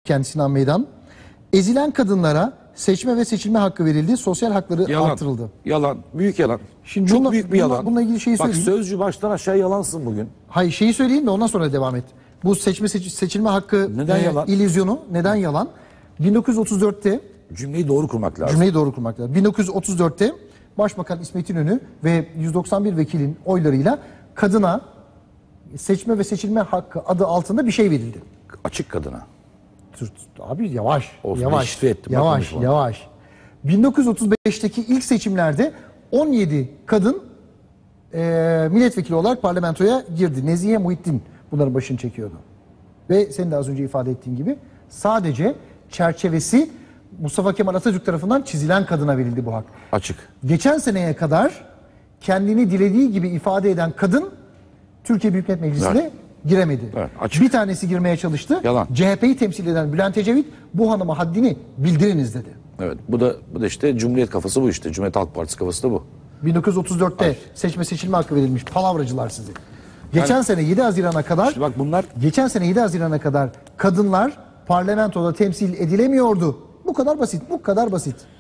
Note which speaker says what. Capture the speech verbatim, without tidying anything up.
Speaker 1: kendisine meydan. Ezilen kadınlara seçme ve seçilme hakkı verildi. Sosyal hakları
Speaker 2: Yalan.
Speaker 1: artırıldı.
Speaker 2: Yalan. Büyük yalan.
Speaker 1: Şimdi
Speaker 2: Çok
Speaker 1: bununla,
Speaker 2: büyük bir yalan.
Speaker 1: Bununla, bununla ilgili şeyi
Speaker 2: Bak
Speaker 1: söyleyeyim.
Speaker 2: sözcü baştan aşağı yalansın bugün.
Speaker 1: Hayır şeyi söyleyeyim de ondan sonra devam et. Bu seçme seç, seçilme hakkı
Speaker 2: Neden
Speaker 1: e,
Speaker 2: yalan?
Speaker 1: illüzyonu neden yalan? bin dokuz yüz otuz dörtte
Speaker 2: Cümleyi doğru kurmak lazım.
Speaker 1: cümleyi doğru kurmak lazım. bin dokuz yüz otuz dörtte Başbakan İsmet İnönü ve yüz doksan bir vekilin oylarıyla kadına seçme ve seçilme hakkı adı altında bir şey verildi.
Speaker 2: Açık kadına.
Speaker 1: Abi yavaş,
Speaker 2: Olsun,
Speaker 1: yavaş,
Speaker 2: deşifre ettim,
Speaker 1: yavaş,
Speaker 2: bakmamış
Speaker 1: yavaş. bin dokuz yüz otuz beşteki ilk seçimlerde on yedi kadın e, milletvekili olarak parlamentoya girdi. Nezihe Muhittin bunların başını çekiyordu. Ve senin de az önce ifade ettiğin gibi sadece çerçevesi Mustafa Kemal Atatürk tarafından çizilen kadına verildi bu hak.
Speaker 2: Açık. Geçen
Speaker 1: seneye kadar kendini dilediği gibi ifade eden kadın Türkiye Büyük Millet Meclisi'ne
Speaker 2: evet.
Speaker 1: giremedi.
Speaker 2: Evet, açık.
Speaker 1: Bir tanesi girmeye çalıştı.
Speaker 2: Yalan.
Speaker 1: C H P'yi temsil eden Bülent Ecevit bu hanıma haddini bildiriniz dedi.
Speaker 2: Evet. Bu da bu da işte Cumhuriyet kafası bu işte. Cumhuriyet Halk Partisi kafası da bu.
Speaker 1: bin dokuz yüz otuz dörtte
Speaker 2: Hayır.
Speaker 1: seçme seçilme hakkı verilmiş palavracılar sizi. Geçen
Speaker 2: Yani,
Speaker 1: sene yedi Haziran'a kadar
Speaker 2: işte bak bunlar
Speaker 1: geçen sene yedi Haziran'a kadar kadınlar parlamentoda temsil edilemiyordu. Bu kadar basit. Bu kadar basit.